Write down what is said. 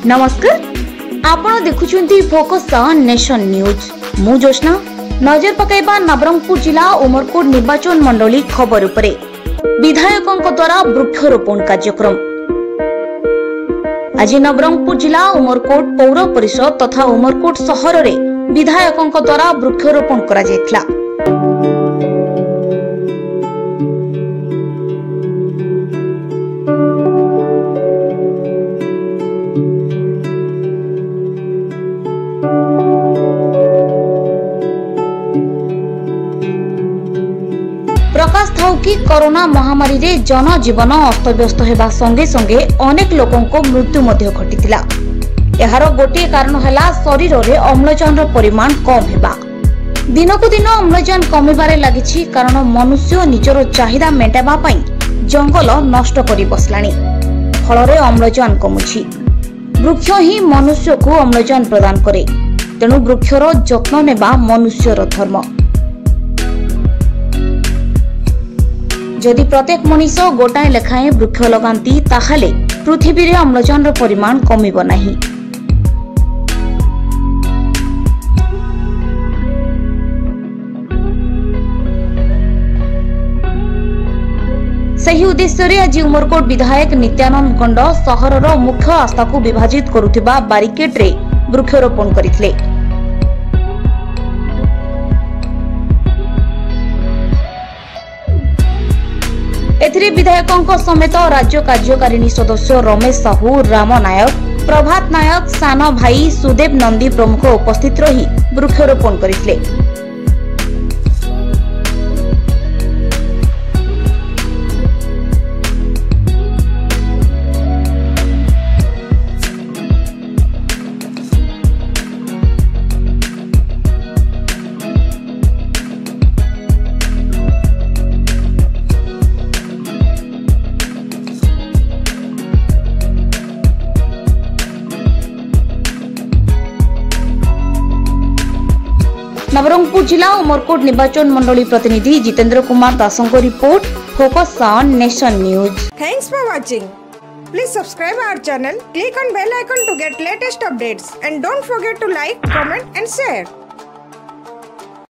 नमस्कार, आपण देखुछुंती focus nation news. मु जोशना नजर पकाइबा नवरंगपुर जिला उमरकोट निर्वाचन मंडली खबर उपरे। विधायकों द्वारा वृक्षरोपण कार्यक्रम। आज नवरंगपुर जिला उमरकोट पौर परिषद तथा उमरकोट सहर रे विधायकों द्वारा वृक्षरोपण करा जायतला। प्रकाश थाउ कि कोरोना महामारी रे जनजीवन अस्तव्यस्त हेबा संगे संगे अनेक लोकों को मृत्यु मध्य घटितिला। एहार गोटे कारण हैला शरीर रे अम्लजान परिमाण कम हेबा। दिनकु दिन अम्लजान कमिबारे लागिछि, कारण मनुष्य निजर चाहिदा मेटाबा पई जंगल नष्ट करि बसलानी। फल रे अम्लजान कमुछि। वृक्ष ही मनुष्य को अम्लजान प्रदान करे, तेणु वृक्षर जत्न नेबा मनुष्यर धर्म। जदि प्रत्येक मनीष गोटाए लेखाएं वृक्ष लगांती ताहाले पृथ्वी रे अम्लजान परिमाण कमिब नाही। सही उद्देश्य रे आज उमरकोट विधायक नित्यानंद गंड सहरर मुख्य आस्था को विभाजित करुथिबा बारिकेड रे वृक्षरोपण करिथिले। एथिरे विधायकों समेत राज्य कार्यकारिणी सदस्य रमेश साहू, राम नायक, प्रभात नायक, सान भाई सुदेव नंदी प्रमुख उपस्थित रही वृक्षरोपण करिथिले। नवरंगपुर जिला उमरकोट निर्वाचन मंडली प्रतिनिधि जितेंद्र कुमार दासों को report, focus on nation news. Thanks for watching. Please subscribe our channel, click on bell icon to get latest updates, and don't forget to like, comment and share.